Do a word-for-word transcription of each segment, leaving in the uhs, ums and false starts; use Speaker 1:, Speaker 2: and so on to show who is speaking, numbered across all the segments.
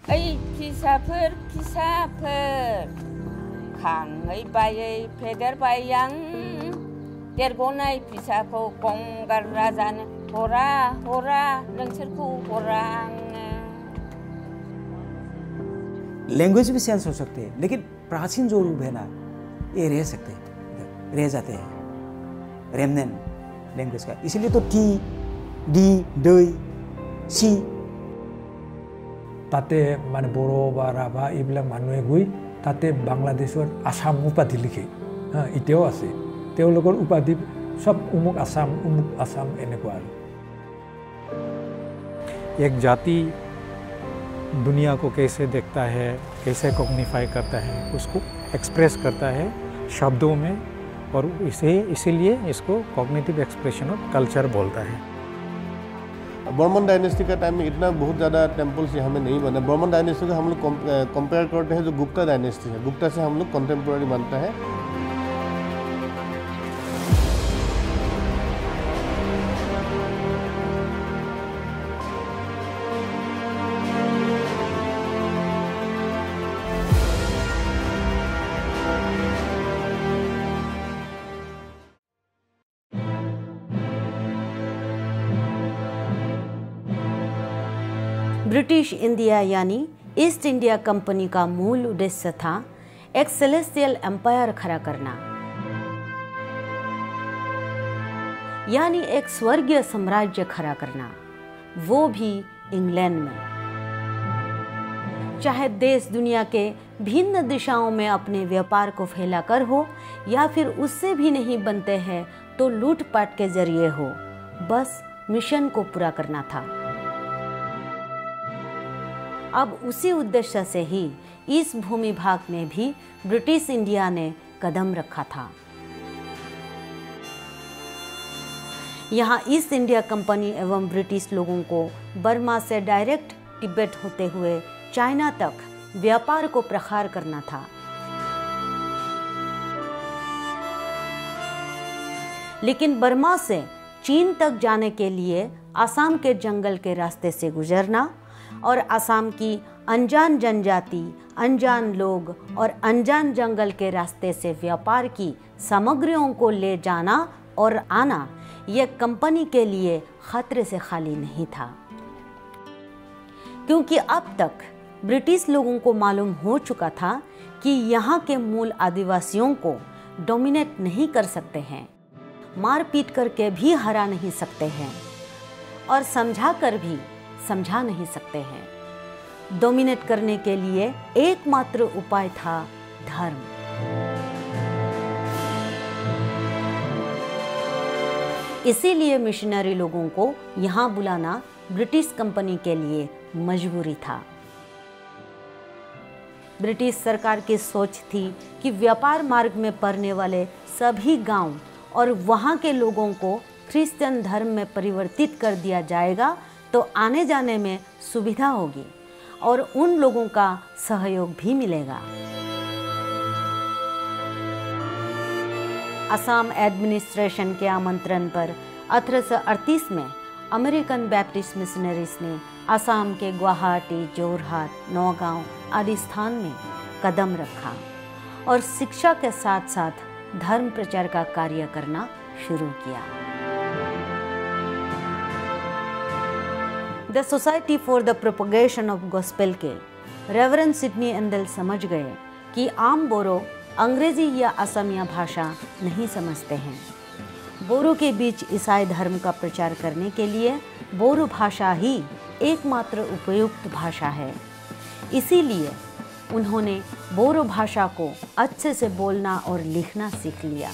Speaker 1: ओइ फिसाफोर फिसाफोर खाङै बायै फेदेरबाय आं देरग'नाय फिसाखौ गंगार राजानो हरा हरा नोंसोरखौ हरा आङो।
Speaker 2: लैंग्वेज भी चेंज हो सकते हैं, लेकिन प्राचीन जो रूप है ना ये रह सकते हैं, रह जाते हैं रेमनेंट लैंग्वेज का। इसीलिए तो टी डी दई सी
Speaker 3: ताते माने बरो बा राभा এইবিলাক মানুহে গৈ তাতে বাংলাদেশৰ আসাম উপাধি লিখে। হ্যাঁ এতিয়াও আছে, তেওঁলোকৰ উপাধি সব উমুক আসাম উমুক আসাম এনেকুৱা আৰু।
Speaker 4: एक जाति दुनिया को कैसे देखता है, कैसे कॉग्निफाई करता है, उसको एक्सप्रेस करता है शब्दों में, और इसे इसीलिए इसको कॉग्निटिव एक्सप्रेशन ऑफ कल्चर बोलता है।
Speaker 5: बर्मन डायनेस्टी का टाइम में इतना बहुत ज़्यादा टेम्पल्स यहाँ में नहीं बना। बर्मन डायनेस्टी को हम लोग कंपेयर करते हैं जो गुप्ता डायनेस्टी है, गुप्ता से हम लोग कंटेम्पोररी मानता है।
Speaker 6: ब्रिटिश इंडिया यानी ईस्ट इंडिया कंपनी का मूल उद्देश्य था एक सेलेस्टियल एम्पायर खड़ा करना, यानी एक स्वर्गीय साम्राज्य खड़ा करना, वो भी इंग्लैंड में। चाहे देश दुनिया के भिन्न दिशाओं में अपने व्यापार को फैलाकर हो या फिर उससे भी नहीं बनते हैं तो लूटपाट के जरिए हो, बस मिशन को पूरा करना था। अब उसी उद्देश्य से ही इस भूमि भाग में भी ब्रिटिश इंडिया ने कदम रखा था। यहाँ ईस्ट इंडिया कंपनी एवं ब्रिटिश लोगों को बर्मा से डायरेक्ट तिब्बत होते हुए चाइना तक व्यापार को प्रसार करना था। लेकिन बर्मा से चीन तक जाने के लिए असम के जंगल के रास्ते से गुजरना और असम की अनजान जनजाति, अनजान लोग और अनजान जंगल के रास्ते से व्यापार की सामग्रियों को ले जाना और आना, यह कंपनी के लिए खतरे से खाली नहीं था। क्योंकि अब तक ब्रिटिश लोगों को मालूम हो चुका था कि यहाँ के मूल आदिवासियों को डोमिनेट नहीं कर सकते हैं, मार पीट करके भी हरा नहीं सकते हैं और समझा कर भी समझा नहीं सकते हैं। डोमिनेट करने के लिए एकमात्र उपाय था धर्म। इसीलिए मिशनरी लोगों को यहाँ बुलाना ब्रिटिश कंपनी के लिए मजबूरी था। ब्रिटिश सरकार की सोच थी कि व्यापार मार्ग में पड़ने वाले सभी गांव और वहाँ के लोगों को क्रिश्चियन धर्म में परिवर्तित कर दिया जाएगा तो आने जाने में सुविधा होगी और उन लोगों का सहयोग भी मिलेगा। असम एडमिनिस्ट्रेशन के आमंत्रण पर अठारह सौ अड़तीस में अमेरिकन बैप्टिस्ट मिशनरीज ने असम के गुवाहाटी, जोरहाट, नौगांव आदि स्थान में कदम रखा और शिक्षा के साथ साथ धर्म प्रचार का कार्य करना शुरू किया। The society for the propagation of gospel के रेवरेंड सिडनी एंडल समझ गए कि आम बोरो अंग्रेजी या असमिया भाषा नहीं समझते हैं। बोरो के बीच ईसाई धर्म का प्रचार करने के लिए बोरो भाषा ही एकमात्र उपयुक्त भाषा है। इसीलिए उन्होंने बोरो भाषा को अच्छे से बोलना और लिखना सीख लिया।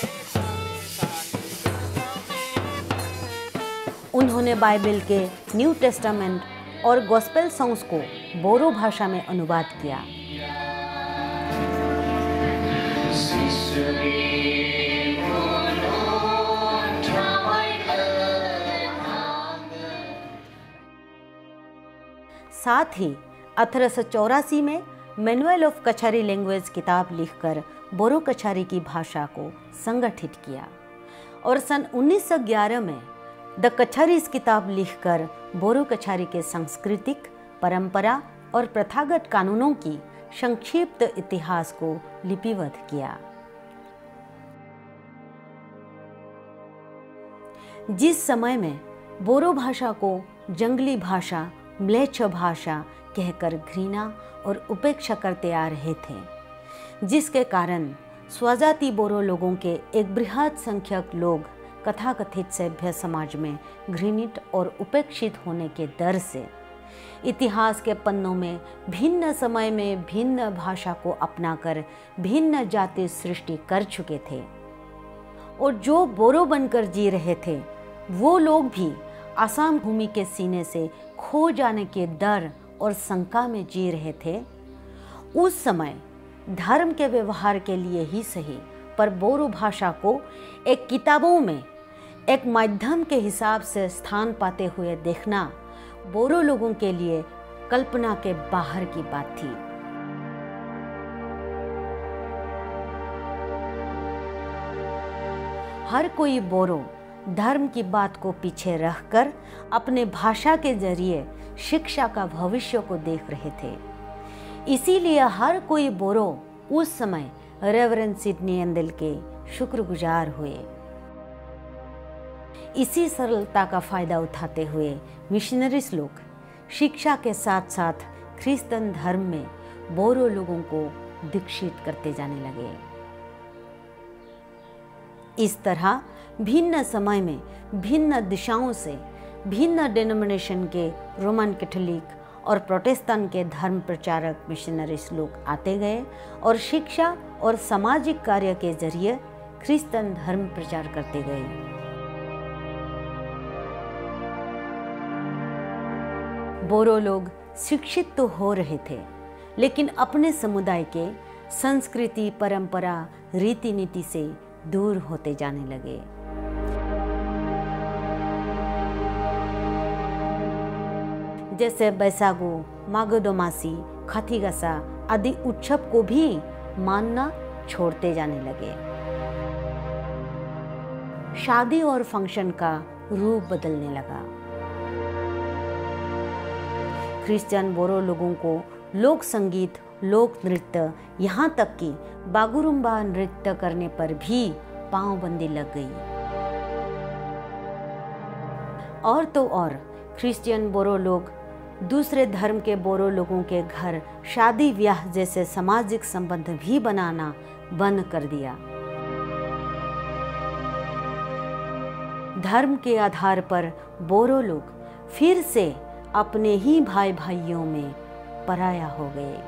Speaker 6: उन्होंने बाइबल के न्यू टेस्टामेंट और गॉस्पेल सॉन्ग्स को बोरो भाषा में अनुवाद किया। साथ ही अठारह सौ चौरासी में मैनुअल ऑफ कछारी लैंग्वेज किताब लिखकर बोरो कछारी की भाषा को संगठित किया और सन उन्नीस सौ ग्यारह में द कछारीज किताब लिखकर बोरो कछारी के सांस्कृतिक, परंपरा और प्रथागत कानूनों की संक्षिप्त इतिहास को लिपिबद्ध किया। जिस समय में बोरो भाषा को जंगली भाषा, म्लेच्छ भाषा कहकर घृणा और उपेक्षा करते आ रहे थे, जिसके कारण स्वजाति बोरो लोगों के एक बृहद संख्यक लोग कथाकथित सभ्य समाज में घृणित और उपेक्षित होने के डर से इतिहास के पन्नों में भिन्न समय में भिन्न भाषा को अपनाकर भिन्न जाति सृष्टि कर चुके थे, और जो बोरो बनकर जी रहे थे वो लोग भी आसाम भूमि के सीने से खो जाने के डर और शंका में जी रहे थे। उस समय धर्म के व्यवहार के लिए ही सही, पर बोरो भाषा को एक किताबों में एक माध्यम के हिसाब से स्थान पाते हुए देखना बोरो लोगों के लिए कल्पना के बाहर की बात थी। हर कोई बोरो धर्म की बात को पीछे रखकर अपने भाषा के जरिए शिक्षा का भविष्य को देख रहे थे। इसीलिए हर कोई बोरो उस समय रेवरेंड सिडनी एंडेल के शुक्रगुजार हुए। इसी सरलता का फायदा उठाते हुए मिशनरीज लोग शिक्षा के साथ साथ क्रिश्चियन धर्म में बोरो लोगों को दीक्षित करते जाने लगे। इस तरह भिन्न समय में भिन्न दिशाओं से भिन्न डिनोमिनेशन के रोमन कैथोलिक और प्रोटेस्टेंट के धर्म प्रचारक मिशनरीज लोग आते गए और शिक्षा और सामाजिक कार्य के जरिए क्रिश्चियन धर्म प्रचार करते गए। बोरो लोग शिक्षित तो हो रहे थे, लेकिन अपने समुदाय के संस्कृति, परंपरा, रीति नीति से दूर होते जाने लगे। जैसे बैसागु, माघोदोमासी, खाथीगासा आदि उत्सव को भी मानना छोड़ते जाने लगे। शादी और फंक्शन का रूप बदलने लगा। क्रिश्चियन बोरो लोगों को लोक संगीत, लोक नृत्य, यहाँ तक कि बागुरुम्बा नृत्य करने पर भी पांवबंदी लग गई। और तो और क्रिश्चियन बोरो लोग दूसरे धर्म के बोरो लोगों के घर शादी ब्याह जैसे सामाजिक संबंध भी बनाना बंद कर दिया। धर्म के आधार पर बोरो लोग फिर से अपने ही भाई भाइयों में पराया हो गए।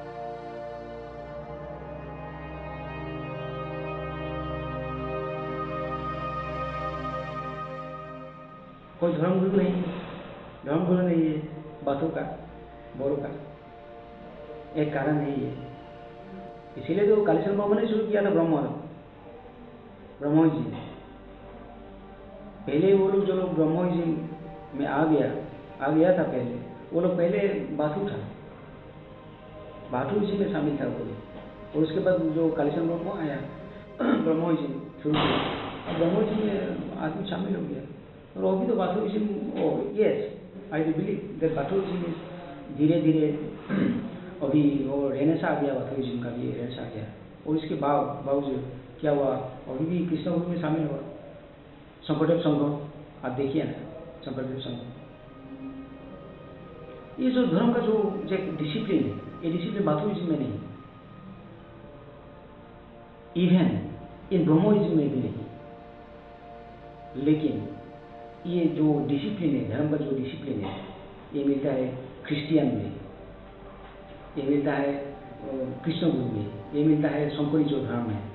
Speaker 7: कोई धर्मगुरु नहीं, धर्मगुरु नहीं है बातों का, बोरो का एक कारण यही है। इसीलिए तो कालीचरण बाबा ने शुरू किया था ब्रह्म ब्रह्मोजी। पहले वो लोग जो लोग ब्रह्मोजी में आ गया आ गया था पहले वो लोग पहले बाथू था, बाथू इसी में शामिल था वो। और उसके बाद जो कालीचरण बाबा आया ब्रह्मोजी शुरू किया, अब ब्रह्मोजी में आदमी शामिल हो गया। और वो भी तो Bathouism, yes I do believe that Bathouism is धीरे धीरे अभी वो रेनेसा आ गया, बाथुइज्म का भी रेनेसा आ गया। और इसके बाद बावजूद क्या हुआ, अभी भी कृष्ण गुरु में शामिल हुआ। शंकरदेव संघ आप देखिए ना, शंकरदेव संघ, ये जो धर्म का जो एक डिसिप्लिन है, ये डिसिप्लिन बाथुइज्म में नहीं, इवन इन ब्रह्मोइज्म में भी नहीं। लेकिन ये जो डिसिप्लिन है, धर्म का जो डिसिप्लिन है, ये मिलता है क्रिश्चियन में, ये मिलता है कृष्ण गुरु में, ये मिलता है शंकरी जो धर्म है।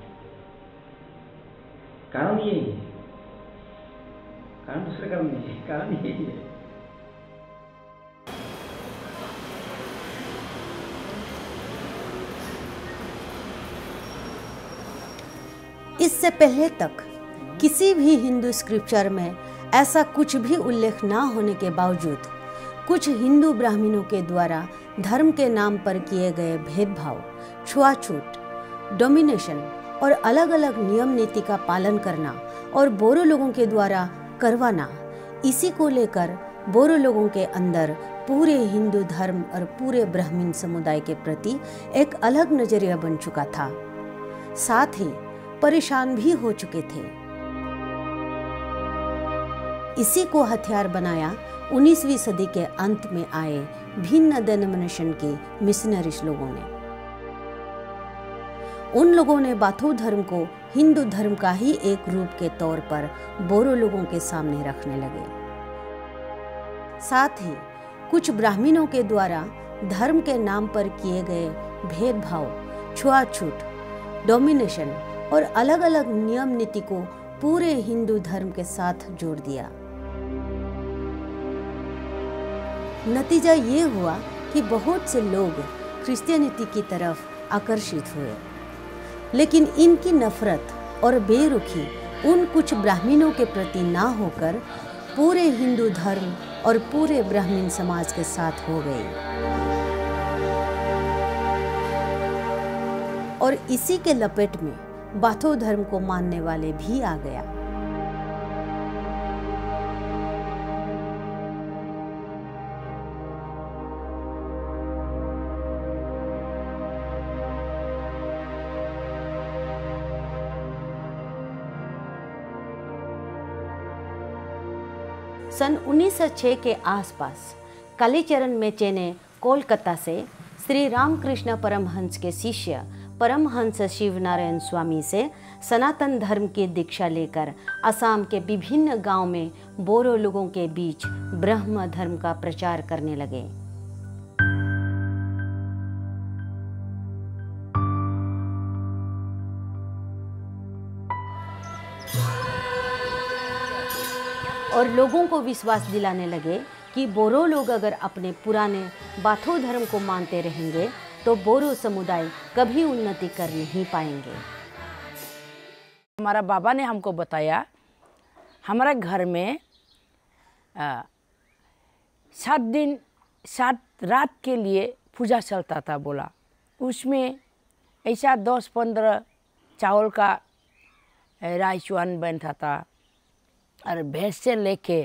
Speaker 7: कारण ये है, कारण दूसरे कारण नहीं है, कारण यही है।
Speaker 6: इससे पहले तक किसी भी हिंदू स्क्रिप्चर में ऐसा कुछ भी उल्लेख ना होने के बावजूद कुछ हिंदू ब्राह्मणों के द्वारा धर्म के नाम पर किए गए भेदभाव, छुआछूत, डोमिनेशन और अलग अलग नियम नीति का पालन करना और बोरो लोगों के द्वारा करवाना, इसी को लेकर बोरो लोगों के अंदर पूरे हिंदू धर्म और पूरे ब्राह्मण समुदाय के प्रति एक अलग नजरिया बन चुका था। साथ ही परेशान भी हो चुके थे। इसी को हथियार बनाया उन्नीसवीं सदी के अंत में आए भिन्न डिनोमिनेशन के मिशनरीज लोगों ने। उन लोगों ने बाथू धर्म को हिंदू धर्म का ही एक रूप के तौर पर बोरो लोगों के सामने रखने लगे। साथ ही कुछ ब्राह्मणों के द्वारा धर्म के नाम पर किए गए भेदभाव, छुआछूत, डोमिनेशन और अलग अलग नियम नीति को पूरे हिंदू धर्म के साथ जोड़ दिया। नतीजा ये हुआ कि बहुत से लोग क्रिश्चियनिटी की तरफ आकर्षित हुए, लेकिन इनकी नफरत और बेरुखी उन कुछ ब्राह्मणों के प्रति ना होकर पूरे हिंदू धर्म और पूरे ब्राह्मण समाज के साथ हो गई। और इसी के लपेट में बाथो धर्म को मानने वाले भी आ गया। सन उन्नीस सौ छह के आसपास कालीचरण मेचे ने कोलकाता से श्री रामकृष्ण परमहंस के शिष्य परमहंस शिवनारायण स्वामी से सनातन धर्म की दीक्षा लेकर असम के विभिन्न गांव में बोरो लोगों के बीच ब्रह्म धर्म का प्रचार करने लगे। और लोगों को विश्वास दिलाने लगे कि बोरो लोग अगर अपने पुराने बाथो धर्म को मानते रहेंगे तो बोरो समुदाय कभी उन्नति कर नहीं पाएंगे।
Speaker 1: हमारा बाबा ने हमको बताया, हमारा घर में आ, सात दिन सात रात के लिए पूजा चलता था बोला। उसमें ऐसा दस पंद्रह चावल का राइस वन बनता था और भैंस से लेके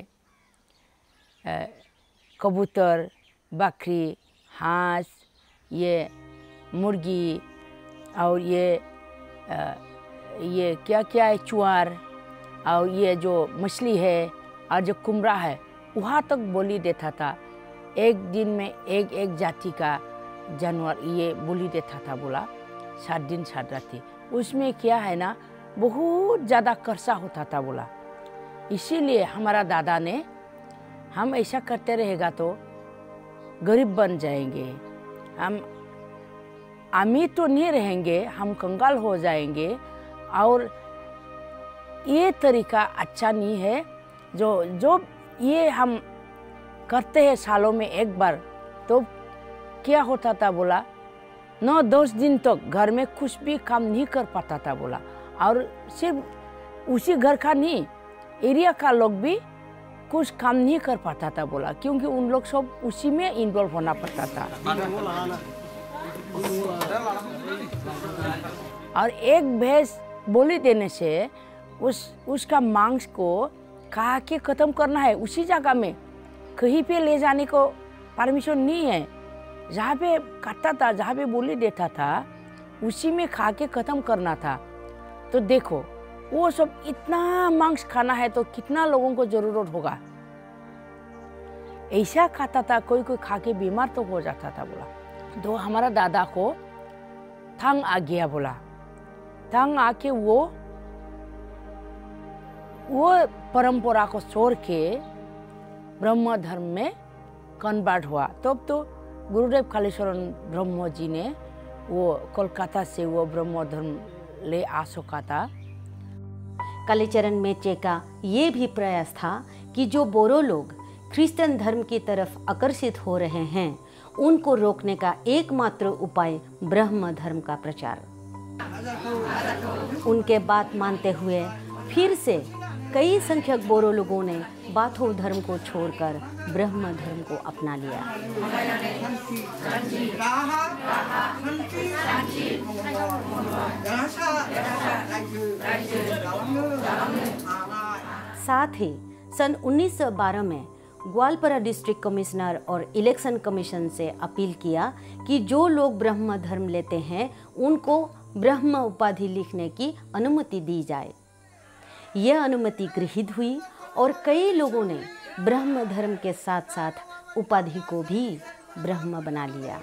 Speaker 1: कबूतर, बकरी, हांस, ये मुर्गी और ये आ, ये क्या क्या है चुआर और ये जो मछली है और जो कुमड़ा है वहाँ तक बोली देता था। एक दिन में एक एक जाति का जानवर ये बोली देता था बोला। सात दिन सात रात उसमें क्या है ना बहुत ज़्यादा कर्सा होता था बोला। इसीलिए हमारा दादा ने हम ऐसा करते रहेगा तो गरीब बन जाएंगे, हम अमीर तो नहीं रहेंगे, हम कंगाल हो जाएंगे और ये तरीका अच्छा नहीं है। जो जो ये हम करते हैं सालों में एक बार तो क्या होता था बोला, नौ दस दिन तक तो घर में कुछ भी काम नहीं कर पाता था बोला। और सिर्फ उसी घर का नहीं, एरिया का लोग भी कुछ काम नहीं कर पाता था बोला, क्योंकि उन लोग सब उसी में इन्वॉल्व होना पड़ता था। और एक भैंस बोली देने से उस उसका मांस को खा के ख़त्म करना है उसी जगह में, कहीं पे ले जाने को परमिशन नहीं है। जहाँ पे काटता था, जहाँ पे बोली देता था उसी में खा के ख़त्म करना था। तो देखो वो सब इतना मांस खाना है तो कितना लोगों को ज़रूरत होगा। ऐसा खाता था, कोई कोई खा के बीमार तो हो जाता था बोला। तो हमारा दादा को थंग आ गया बोला। थंग आके वो वो परंपरा को छोड़ के ब्रह्म धर्म में कन्वर्ट हुआ। तब तो, तो गुरुदेव कालीचरण ब्रह्म जी ने वो कोलकाता से वो ब्रह्म धर्म ले आ सका था।
Speaker 6: कालीचरण मेचे का ये भी प्रयास था कि जो बोरो लोग क्रिश्चियन धर्म की तरफ आकर्षित हो रहे हैं उनको रोकने का एकमात्र उपाय ब्रह्म धर्म का प्रचार। उनके बात मानते हुए फिर से कई संख्यक बोरो लोगों ने बाथो धर्म को छोड़कर ब्रह्म धर्म को अपना लिया। साथ ही सन उन्नीस सौ बारह में ग्वालपारा डिस्ट्रिक्ट कमिश्नर और इलेक्शन कमीशन से अपील किया कि जो लोग ब्रह्म धर्म लेते हैं उनको ब्रह्म उपाधि लिखने की अनुमति दी जाए। यह अनुमति गृहीत हुई और कई लोगों ने ब्रह्म धर्म के साथ साथ उपाधि को भी ब्रह्म बना लिया।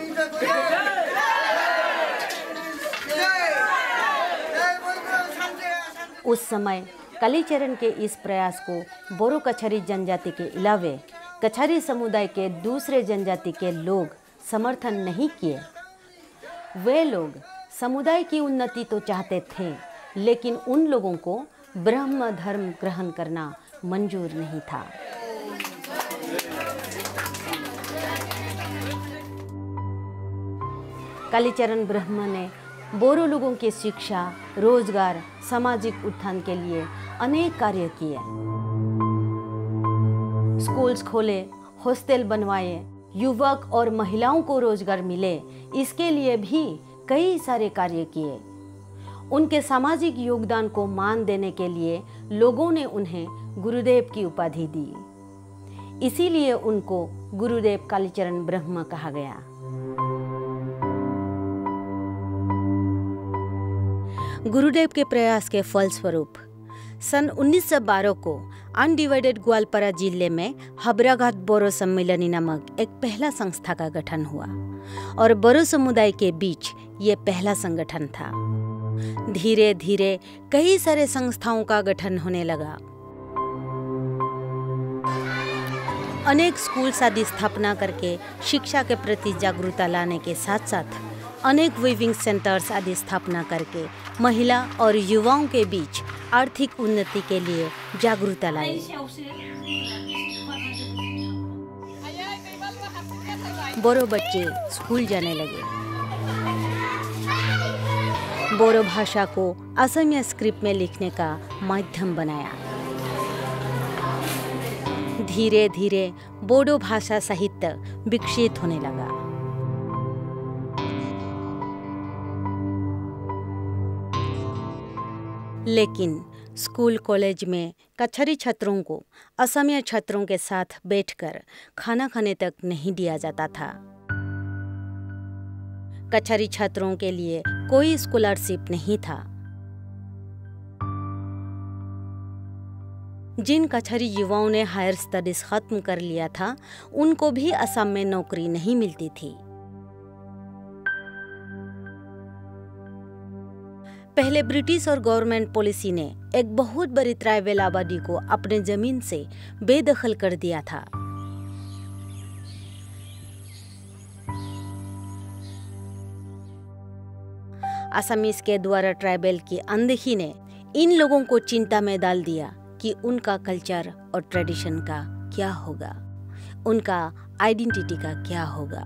Speaker 6: उस समय कालीचरण के इस प्रयास को बोरो कछारी जनजाति के अलावे कछारी समुदाय के दूसरे जनजाति के लोग समर्थन नहीं किए। वे लोग समुदाय की उन्नति तो चाहते थे, लेकिन उन लोगों को ब्रह्म धर्म ग्रहण करना मंजूर नहीं था। कालीचरण ब्रह्म ने बोरो लोगों की शिक्षा, रोजगार, सामाजिक उत्थान के लिए अनेक कार्य किए। स्कूल्स खोले, हॉस्टल बनवाए, युवक और महिलाओं को रोजगार मिले, इसके लिए भी कई सारे कार्य किए। उनके सामाजिक योगदान को मान देने के लिए लोगों ने उन्हें गुरुदेव की उपाधि दी। इसीलिए उनको गुरुदेव कालीचरण ब्रह्म कहा गया। गुरुदेव के प्रयास के फलस्वरूप सन उन्नीस सौ बारह को अनडिवाइडेड ग्वालपारा जिले में हबराघाट बोरो सम्मेलनी नामक एक पहला संस्था का गठन हुआ और बोरो समुदाय के बीच ये पहला संगठन था। धीरे धीरे कई सारे संस्थाओं का गठन होने लगा। अनेक स्कूल आदि स्थापना करके शिक्षा के प्रति जागरूकता लाने के साथ साथ अनेक वीविंग सेंटर्स आदि स्थापना करके महिला और युवाओं के बीच आर्थिक उन्नति के लिए जागरूकता लाई। बोरो बच्चे स्कूल जाने लगे। बोरो भाषा को असमिया स्क्रिप्ट में लिखने का माध्यम बनाया। धीरे धीरे बोडो भाषा साहित्य विकसित होने लगा। लेकिन स्कूल कॉलेज में कछारी छात्रों को असमिया छात्रों के साथ बैठकर खाना खाने तक नहीं दिया जाता था। कछारी छात्रों के लिए कोई स्कॉलरशिप नहीं था। जिन कछारी युवाओं ने हायर स्टडीज खत्म कर लिया था, उनको भी असम में नौकरी नहीं मिलती थी। पहले ब्रिटिश और गवर्नमेंट पॉलिसी ने एक बहुत बड़ी ट्राइबल आबादी को अपने जमीन से बेदखल कर दिया था। असमीज के द्वारा ट्राइबल की अनदेखी ने इन लोगों को चिंता में डाल दिया कि उनका कल्चर और ट्रेडिशन का क्या होगा, उनका आइडेंटिटी का क्या होगा।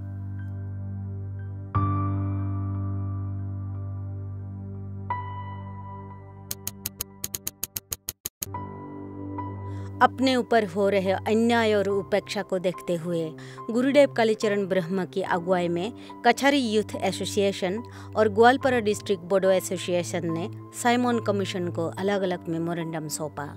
Speaker 6: अपने ऊपर हो रहे अन्याय और उपेक्षा को देखते हुए गुरुदेव कालीचरण ब्रह्म की अगुवाई में कछारी यूथ एसोसिएशन और ग्वालपारा डिस्ट्रिक्ट बोडो एसोसिएशन ने साइमन कमीशन को अलग अलग मेमोरेंडम सौंपा।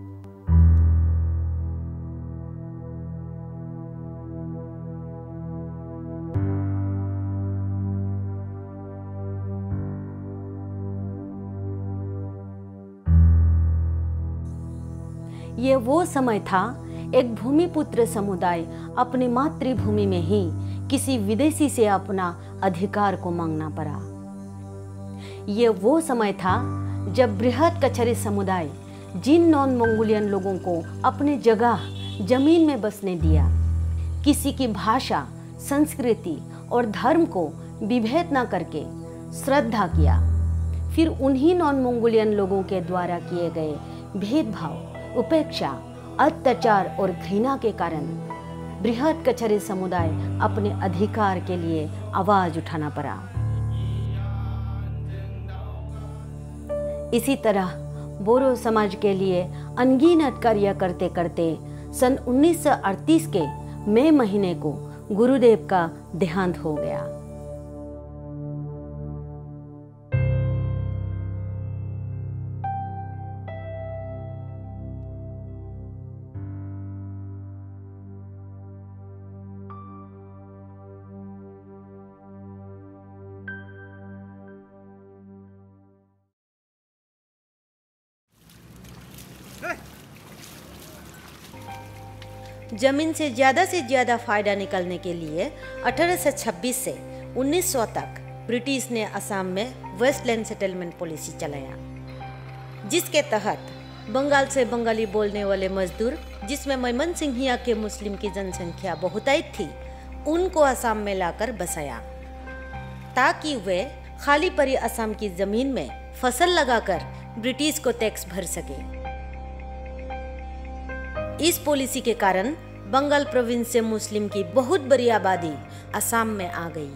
Speaker 6: ये वो समय था एक भूमिपुत्र समुदाय अपनी मातृभूमि में ही किसी विदेशी से अपना अधिकार को मांगना पड़ा। ये वो समय था जब बृहद कछारी समुदाय जिन नॉन मंगोलियन लोगों को अपने जगह जमीन में बसने दिया, किसी की भाषा, संस्कृति और धर्म को विभेद न करके श्रद्धा किया, फिर उन्हीं नॉन मंगोलियन लोगों के द्वारा किए गए भेदभाव, उपेक्षा, अत्याचार और घृणा के कारण बृहद कछारी समुदाय अपने अधिकार के लिए आवाज उठाना पड़ा। इसी तरह बोरो समाज के लिए अनगिनत कार्य करते करते सन उन्नीस सौ अड़तीस के मई महीने को गुरुदेव का देहांत हो गया। जमीन से ज़्यादा से ज़्यादा फायदा निकालने के लिए अठारह सौ छब्बीस से उन्नीस सौ तक ब्रिटिश ने असम में वेस्टलैंड सेटलमेंट पॉलिसी चलाया, जिसके तहत बंगाल से बंगाली बोलने वाले मजदूर, जिसमें मयमनसिंहिया के मुस्लिम की जनसंख्या बहुतायत थी, उनको असम में लाकर बसाया ताकि वे खाली पड़ी असम की जमीन में फसल लगाकर ब्रिटिश को टैक्स भर सके। इस पॉलिसी के कारण बंगाल प्रोविंस से मुस्लिम की बहुत बड़ी आबादी असम में आ गई।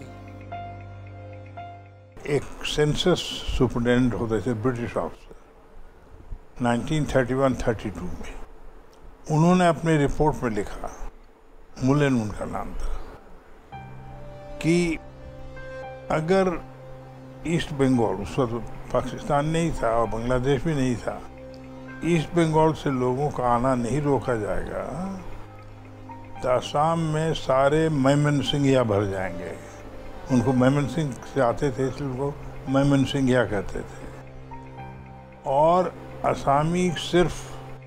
Speaker 8: एक सेंसस सुपरिटेंडेंट होते थे British officer nineteen thirty one thirty two में। उन्होंने अपनी रिपोर्ट में लिखा, मुलेन उनका नाम था, कि अगर ईस्ट बंगाल, उस वक्त पाकिस्तान नहीं था और बांग्लादेश भी नहीं था, ईस्ट बंगाल से लोगों का आना नहीं रोका जाएगा तो असम में सारे मयमनसिंहिया भर जाएंगे। उनको मयमनसिंह से आते थे इसलिए उनको मयमनसिंहिया कहते थे। और असामी सिर्फ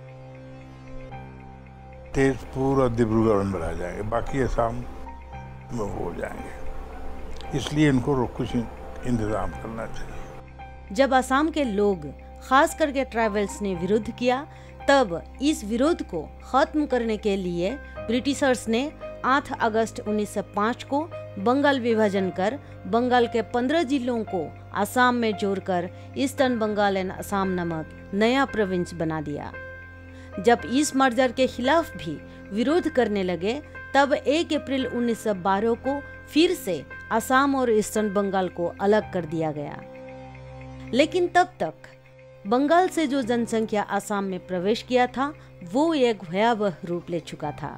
Speaker 8: तेजपुर और डिब्रूगढ़ में रह जाएंगे, बाकी असम में हो जाएंगे। इसलिए इनको कुछ इंतजाम करना चाहिए।
Speaker 6: जब असम के लोग, खास करके ट्राइबल्स ने विरोध किया, तब इस विरोध को खत्म करने के लिए ब्रिटिशर्स ने आठ अगस्त उन्नीस सौ पाँच को बंगाल विभाजन कर बंगाल के पंद्रह जिलों को असम में जोड़कर ईस्टर्न बंगाल एंड असम नामक नया प्रोविंस बना दिया। जब इस मर्जर के खिलाफ भी विरोध करने लगे, तब एक अप्रैल उन्नीस सौ बारह को फिर से असम और ईस्टर्न बंगाल को अलग कर दिया गया। लेकिन तब तक बंगाल से जो जनसंख्या असम में प्रवेश किया था, वो एक भयावह रूप ले चुका था।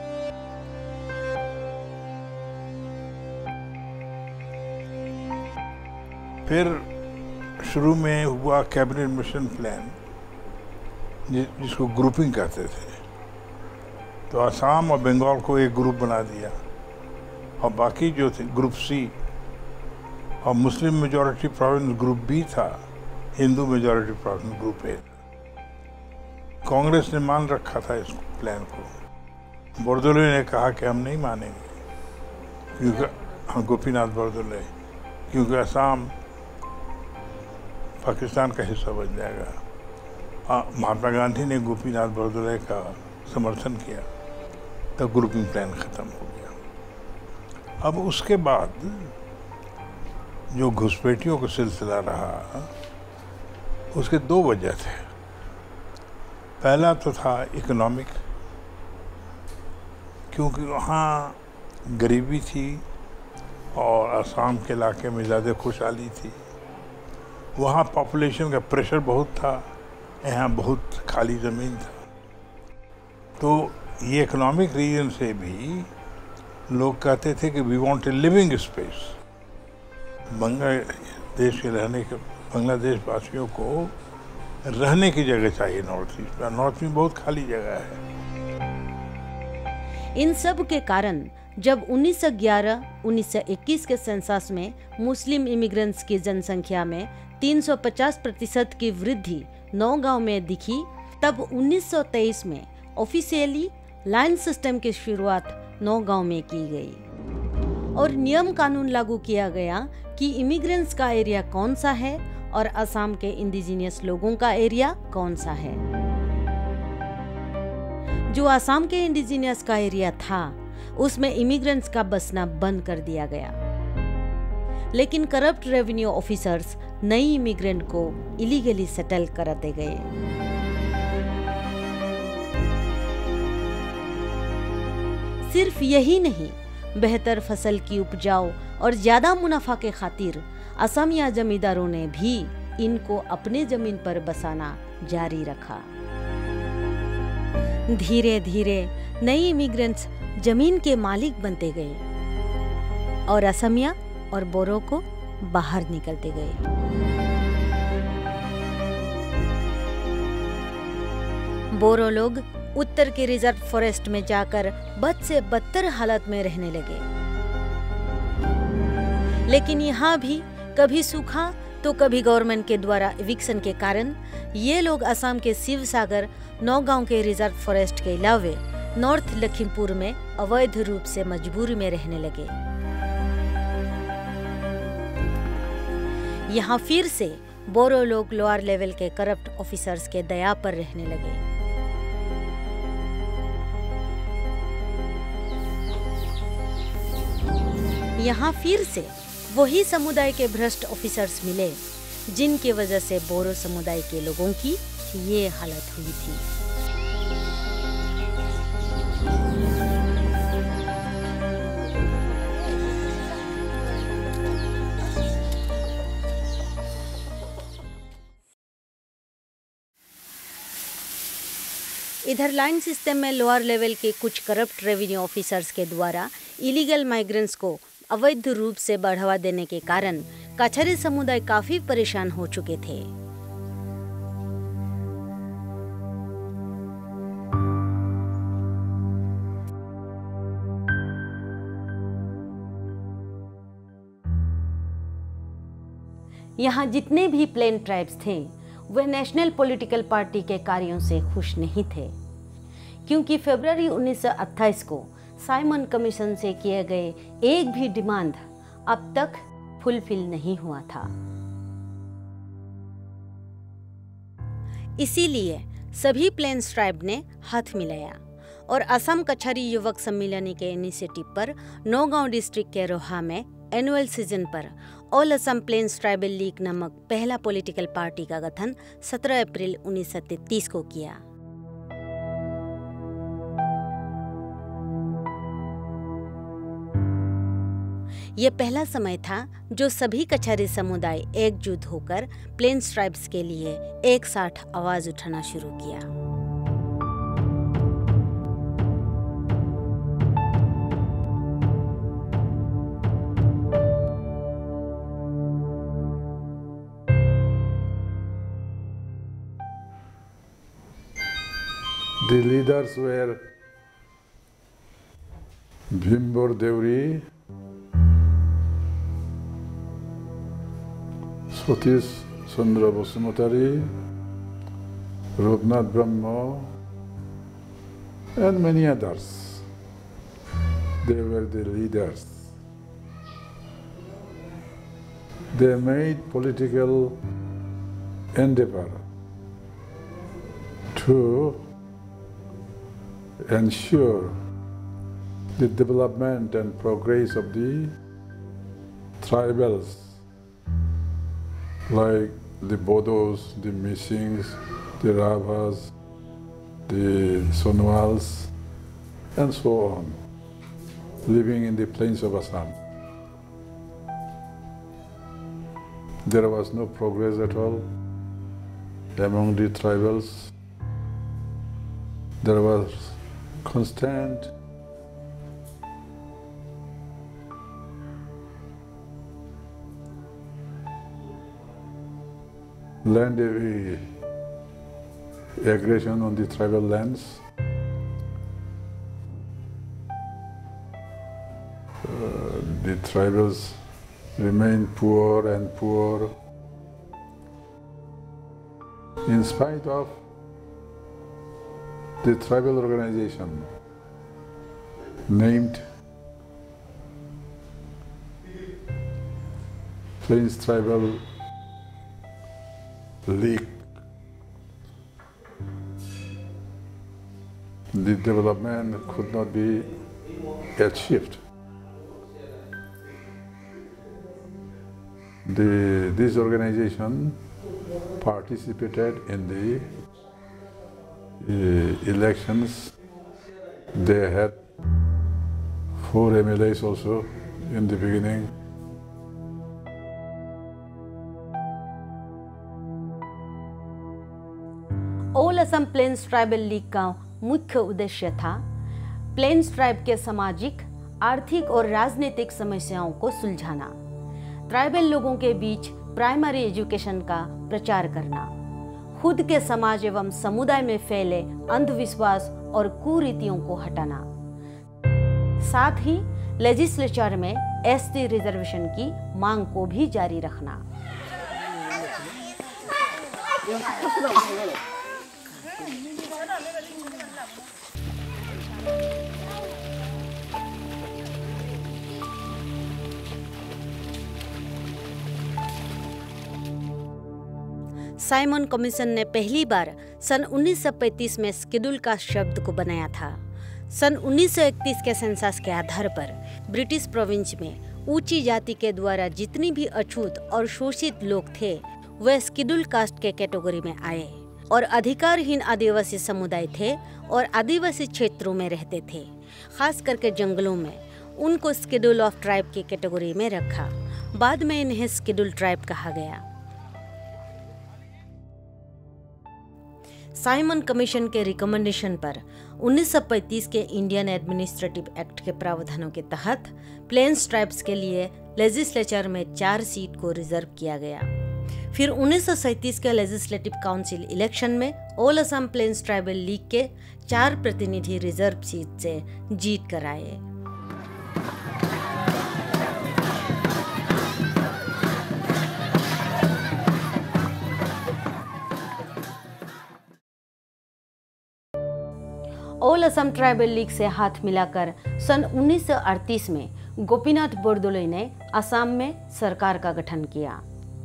Speaker 8: फिर शुरू में हुआ कैबिनेट मिशन प्लान, जिसको ग्रुपिंग कहते थे। तो असम और बंगाल को एक ग्रुप बना दिया और बाकी जो थे ग्रुप सी, और Muslim majority province group B था, Hindu majority province group A. Congress ने मान रखा था इस प्लान को। बरदोले ने कहा कि हम नहीं मानेंगे, क्योंकि हाँ, गोपीनाथ बरदोले, क्योंकि असम पाकिस्तान का हिस्सा बन जाएगा। महात्मा गांधी ने गोपीनाथ बरदोले का समर्थन किया, तब ग्रुपिंग प्लान खत्म हो गया। अब उसके बाद जो घुसपैठियों का सिलसिला रहा, उसके दो वजह थे। पहला तो था इकोनॉमिक, क्योंकि वहाँ गरीबी थी और असम के इलाके में ज़्यादा खुशहाली थी। वहाँ पॉपुलेशन का प्रेशर बहुत था, यहाँ बहुत खाली ज़मीन था। तो ये इकोनॉमिक रीजन से भी लोग कहते थे कि we want a living space. Bangladesh के रहने के बांग्लादेश वासियों को रहने की जगह चाहिए नॉर्थ ईस्ट में। नॉर्थ में बहुत खाली जगह है।
Speaker 6: इन सब के कारण जब उन्नीस सौ ग्यारह उन्नीस सौ इक्कीस के सेंसस में मुस्लिम इमिग्रेंट्स की जनसंख्या में तीन सौ पचास प्रतिशत की वृद्धि नौ गांव में दिखी, तब उन्नीस सौ तेईस में ऑफिशियली लाइन सिस्टम की शुरुआत नौ गांव में की गई और नियम कानून लागू किया गया कि इमिग्रेंट्स का एरिया कौन सा है और असम के इंडिजिनियस लोगों का एरिया कौन सा है। जो असम के इंडिजिनियस का एरिया था, उसमें इमिग्रेंट्स का बसना बंद कर दिया गया, लेकिन करप्ट रेवेन्यू ऑफिसर्स नई इमिग्रेंट को इलीगली सेटल कराते गए। सिर्फ यही नहीं, बेहतर फसल की उपजाऊ और ज्यादा मुनाफा के खातिर असमिया जमींदारों ने भी इनको अपने जमीन पर बसाना जारी रखा। धीरे धीरे नई इमिग्रेंट्स जमीन के मालिक बनते गए और असमिया और बोरो को बाहर निकलते गए। बोरो लोग उत्तर के रिजर्व फॉरेस्ट में जाकर बद से बदतर हालत में रहने लगे, लेकिन यहाँ भी कभी सूखा तो कभी गवर्नमेंट के द्वारा इविक्शन के कारण ये लोग असम के शिवसागर नौगांव के रिजर्व फॉरेस्ट के अलावे नॉर्थ लखीमपुर में अवैध रूप से मजबूरी में रहने लगे। यहाँ फिर से बोरो लोग लोअर लेवल के करप्ट ऑफिसर्स के दया पर रहने लगे। यहाँ फिर से वही समुदाय के भ्रष्ट ऑफिसर्स मिले जिनकी वजह से बोरो समुदाय के लोगों की ये हालत हुई थी। इधर लाइन सिस्टम में लोअर लेवल के कुछ करप्ट रेवेन्यू ऑफिसर्स के द्वारा इलीगल माइग्रेंट्स को अवैध रूप से बढ़ावा देने के कारण कछारी समुदाय काफी परेशान हो चुके थे। यहाँ जितने भी प्लेन ट्राइब्स थे वे नेशनल पॉलिटिकल पार्टी के कार्यों से खुश नहीं थे, क्योंकि फरवरी उन्नीस सौ अट्ठाईस को साइमन कमीशन से किए गए एक भी डिमांड अब तक फुलफिल नहीं हुआ था। इसीलिए सभी प्लेन्स ट्राइब ने हाथ मिलाया और असम कछारी युवक सम्मेलन के इनिशिएटिव पर नौगांव डिस्ट्रिक्ट के रोहा में एनुअल सीजन पर all Assam planes tribal league नामक पहला पॉलिटिकल पार्टी का गठन सत्रह अप्रैल उन्नीस सौ तैंतीस को किया। ये पहला समय था जो सभी कछारी समुदाय एकजुट होकर प्लेन्स ट्राइब्स के लिए एक साथ आवाज उठाना शुरू किया।
Speaker 9: The leaders were Bhimbor Deuri, Satish Chandra Basumatari, Raghunath Brahma, and many others. They were the leaders. They made political endeavor to ensure the development and progress of the tribals like the Bodos, the Mishings, the Rabhas, the Sonwals, and so on, living in the plains of Assam. There was no progress at all among the tribals. There was constant land aggression on the tribal lands. Uh, the tribals remain poor and poor in spite of the tribal organization named Plains Tribal League. The development could not be achieved. The, this organization participated in the uh, elections. They had four M L As also in the beginning.
Speaker 6: All Assam planes tribal league का मुख्य उद्देश्य था planes tribe के सामाजिक, आर्थिक और राजनीतिक समस्याओं को सुलझाना, ट्राइबल लोगों के बीच प्राइमरी एजुकेशन का प्रचार करना, खुद के समाज एवं समुदाय में फैले अंधविश्वास और कुरीतियों को हटाना, साथ ही लेजिस्लेचर में एसटी रिजर्वेशन की मांग को भी जारी रखना। साइमन कमीशन ने पहली बार सन उन्नीस सौ पैंतीस में शेड्यूल कास्ट शब्द को बनाया था। सन उन्नीस सौ इकतीस के सेंसस के आधार पर ब्रिटिश प्रोविंस में ऊंची जाति के द्वारा जितनी भी अछूत और शोषित लोग थे वे शेड्यूल कास्ट के कैटेगरी में आए और अधिकारहीन आदिवासी समुदाय थे और आदिवासी क्षेत्रों में रहते थे, खास करके जंगलों में। उनको शेड्यूल ऑफ ट्राइब की कैटेगरी में रखा। बाद में इन्हें शेड्यूल ट्राइब कहा गया। साइमन कमीशन के रिकमेंडेशन पर उन्नीस सौ पैंतीस के इंडियन एडमिनिस्ट्रेटिव एक्ट के प्रावधानों के तहत प्लेन्स ट्राइब्स के लिए लेजिस्लेचर में चार सीट को रिजर्व किया गया। फिर उन्नीस सौ सैंतीस के लेजिस्लेटिव काउंसिल इलेक्शन में all Assam planes tribal league के चार प्रतिनिधि रिजर्व सीट से जीत कर आए। ऑल असम ट्राइबल लीग से हाथ मिलाकर सन उन्नीस सौ अड़तीस में गोपीनाथ बोरदोलोई ने असम में सरकार का गठन किया।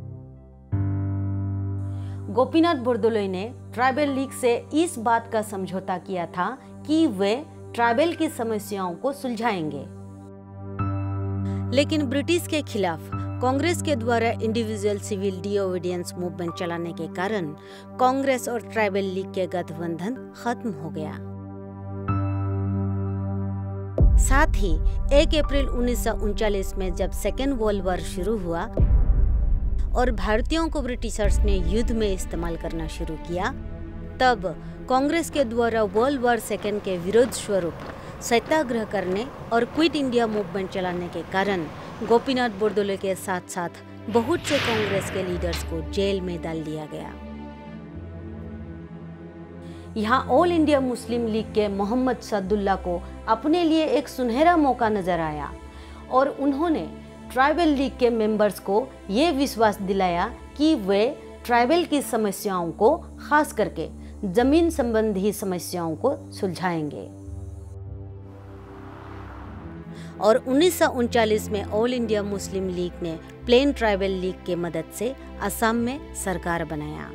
Speaker 6: गोपीनाथ बोरदोलोई ने ट्राइबल लीग से इस बात का समझौता किया था कि वे ट्राइबल की समस्याओं को सुलझाएंगे, लेकिन ब्रिटिश के खिलाफ कांग्रेस के द्वारा इंडिविजुअल सिविल डिओबीडियंस मूवमेंट चलाने के कारण कांग्रेस और ट्राइबल लीग के गठबंधन खत्म हो गया। साथ ही एक अप्रैल उन्नीस सौ उनचालीस में जब सेकेंड वर्ल्ड वॉर शुरू हुआ और भारतीयों को ब्रिटिशर्स ने युद्ध में इस्तेमाल करना शुरू किया, तब कांग्रेस के द्वारा वर्ल्ड वॉर सेकेंड के विरोध स्वरूप सत्याग्रह करने और क्विट इंडिया मूवमेंट चलाने के कारण गोपीनाथ बोरदोलोई के साथ साथ बहुत से कांग्रेस के लीडर्स को जेल में डाल दिया गया। यहाँ ऑल इंडिया मुस्लिम लीग के मोहम्मद सदुल्ला को अपने लिए एक सुनहरा मौका नजर आया और उन्होंने ट्राइबल लीग के मेंबर्स को ये विश्वास दिलाया कि वे ट्राइबल की समस्याओं को, खास करके जमीन संबंधी समस्याओं को सुलझाएंगे। और उन्नीस सौ उनचालीस में ऑल इंडिया मुस्लिम लीग ने प्लेन ट्राइबल लीग के मदद से असम में सरकार बनाया।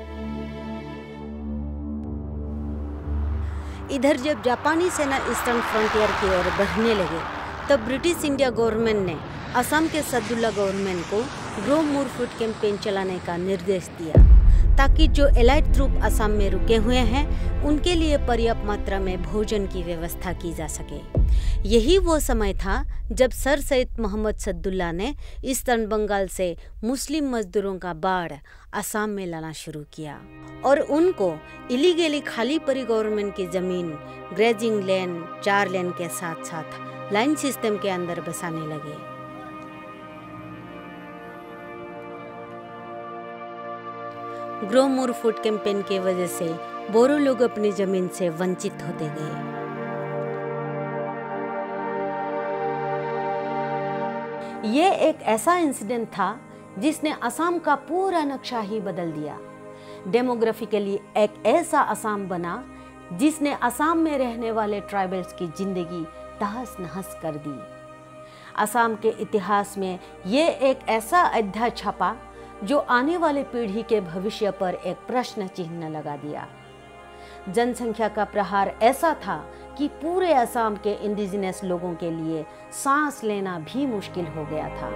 Speaker 6: इधर जब जापानी सेना ईस्टर्न फ्रंटियर की ओर बढ़ने लगे, तब ब्रिटिश इंडिया गवर्नमेंट ने असम के सदुल्ला गवर्नमेंट को ग्रो मोर फूड कैंपेन चलाने का निर्देश दिया ताकि जो एलाइड ट्रूप असम में रुके हुए हैं उनके लिए पर्याप्त मात्रा में भोजन की व्यवस्था की जा सके। यही वो समय था जब सर सैयद मोहम्मद सदुल्ला ने ईस्टर्न बंगाल से मुस्लिम मजदूरों का बाढ़ असम में लाना शुरू किया और उनको इलीगली खाली पड़ी गवर्नमेंट की जमीन ग्रेजिंग लैंड, चार लैंड के साथ साथ लाइन सिस्टम के अंदर बसाने लगे। ग्रो मोर फूड कैंपेन की वजह से बोरो लोग अपनी जमीन से वंचित होते गए। ये एक ऐसा इंसिडेंट था जिसने असम का पूरा नक्शा ही बदल दिया। डेमोग्राफिकली एक ऐसा असम बना जिसने असम में रहने वाले ट्राइबल्स की जिंदगी तहस नहस कर दी। असम के इतिहास में ये एक ऐसा अध्याय छपा जो आने वाले पीढ़ी के भविष्य पर एक प्रश्न चिन्ह लगा दिया। जनसंख्या का प्रहार ऐसा था कि पूरे असम के इंडिजिनस लोगों के लिए सांस लेना भी मुश्किल हो गया था।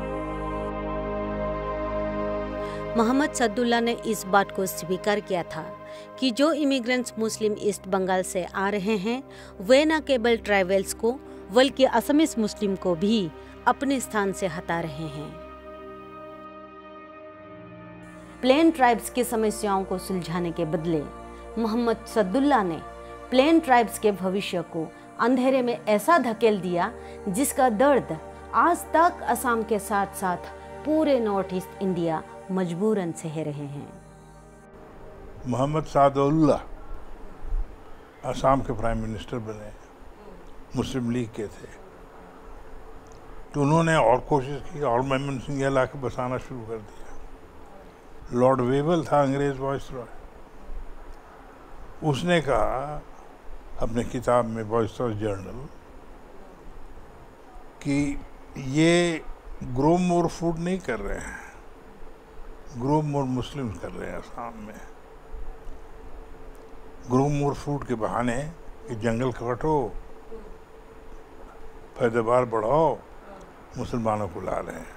Speaker 6: मोहम्मद सदुल्ला ने इस बात को स्वीकार किया था कि जो इमिग्रेंट्स मुस्लिम ईस्ट बंगाल से आ रहे हैं वे न केवल ट्राइबल्स को बल्कि असमीज मुस्लिम को भी अपने स्थान से हटा रहे हैं। प्लेन ट्राइब्स की समस्याओं को सुलझाने के बदले मोहम्मद सदुल्ला ने प्लेन ट्राइब्स के भविष्य को अंधेरे में ऐसा धकेल दिया जिसका दर्द आज तक असम के साथ साथ पूरे नॉर्थ ईस्ट इंडिया मजबूरन सह रहे हैं।
Speaker 8: मोहम्मद सादुल्ला असम के प्राइम मिनिस्टर बने, मुस्लिम लीग के थे, तो उन्होंने और कोशिश की और मेमन सिंह ला के बसाना शुरू कर दिया। लॉर्ड वेबल था अंग्रेज वाइसरॉय, उसने कहा अपने किताब में वॉइसरॉय जर्नल कि ये ग्रो मोर फूड नहीं कर रहे हैं, ग्रो मोर मुस्लिम कर रहे हैं असम में। ग्रो मोर फूड के बहाने कि जंगल काटो, पैदावार बढ़ाओ, मुसलमानों को ला रहे हैं।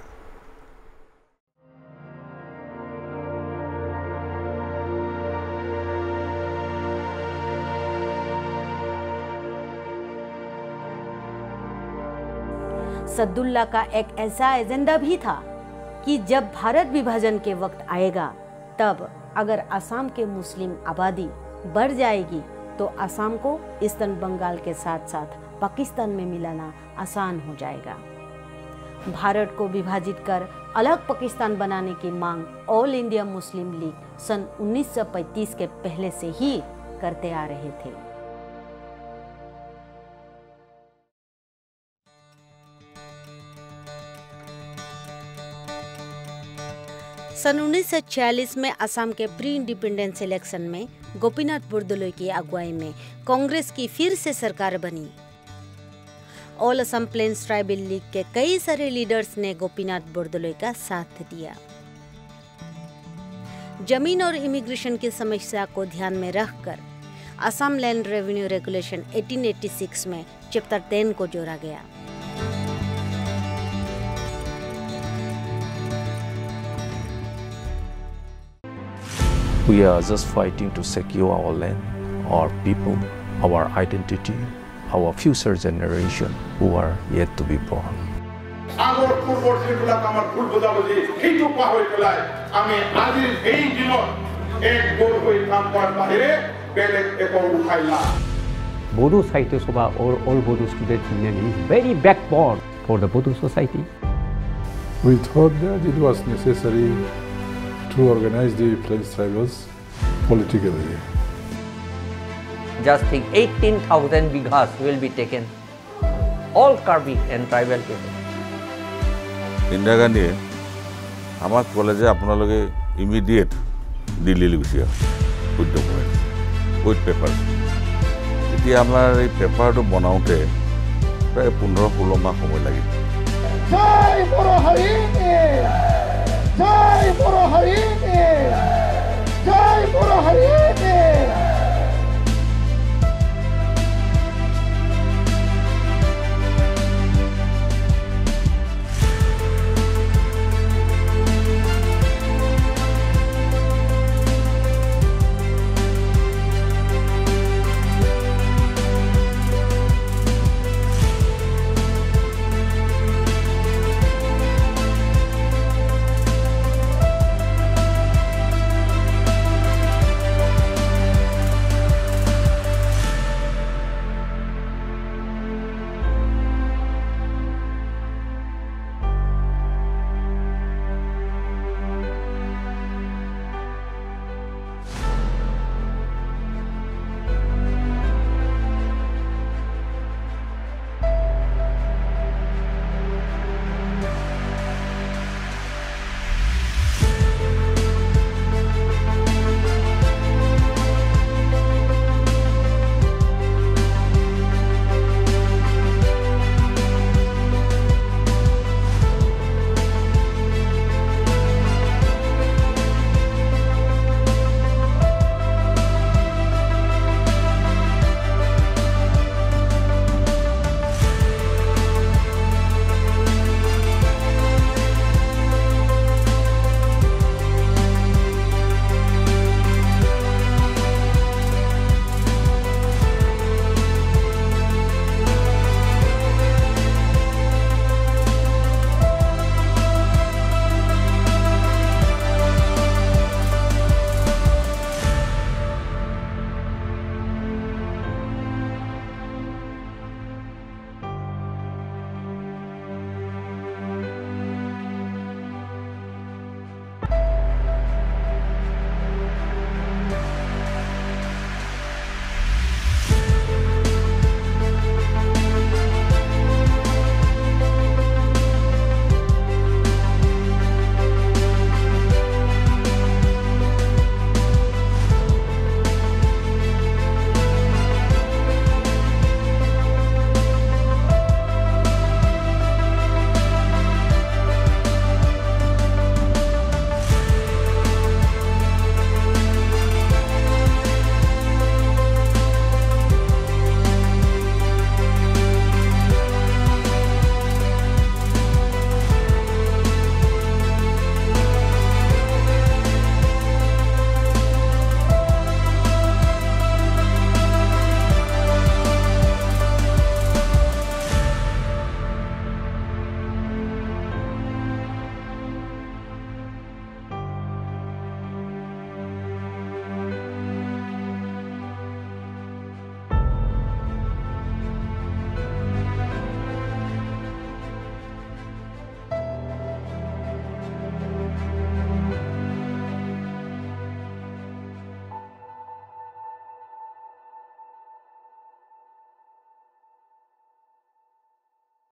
Speaker 6: सद्दुल्ला का एक ऐसा एजेंडा भी था कि जब भारत विभाजन के वक्त आएगा तब अगर असम के मुस्लिम आबादी बढ़ जाएगी तो असम को ईस्टर्न बंगाल के साथ साथ पाकिस्तान में मिलाना आसान हो जाएगा। भारत को विभाजित कर अलग पाकिस्तान बनाने की मांग ऑल इंडिया मुस्लिम लीग सन उन्नीस सौ पैंतीस के पहले से ही करते आ रहे थे। सन उन्नीस सौ छियालीस में असम के प्री इंडिपेंडेंस इलेक्शन में गोपीनाथ बोरदोलोई की अगुवाई में कांग्रेस की फिर से सरकार बनी। All Assam planes tribal league के कई सारे लीडर्स ने गोपीनाथ बोरदोलोई का साथ दिया। जमीन और इमिग्रेशन की समस्या को ध्यान में रखकर असम लैंड रेवेन्यू रेगुलेशन अठारह सौ छियासी में चैप्टर दस को जोड़ा गया।
Speaker 10: We are just fighting to secure our land, our people, our identity, our future generation who are yet to be born.
Speaker 11: আগৰ পূৰ্বৰ যিবিলাক আমাৰ ভুল বুজাবুজি সেইটো পাহৰি পেলাই আমি আজিৰ এই দিনত এক গোট হৈ কাম কৰাৰ বাহিৰে বেলেগ একো উপায় নাই।
Speaker 12: Bodo Sahitya Sabha or all Bodo Students Union is very backbone for the Bodo society.
Speaker 9: We thought that it was necessary to organize the Plains tribals politically.
Speaker 12: Just think eighteen thousand bighas will be taken, all Karbi and tribal people.
Speaker 13: Indira Gandhi, our college apnaloge immediate Delhi gusiya with documents, with papers. Iti amar ei paper to banaute pray fifteen sixteen mah somoy lagil.
Speaker 11: Jai Boro Hari!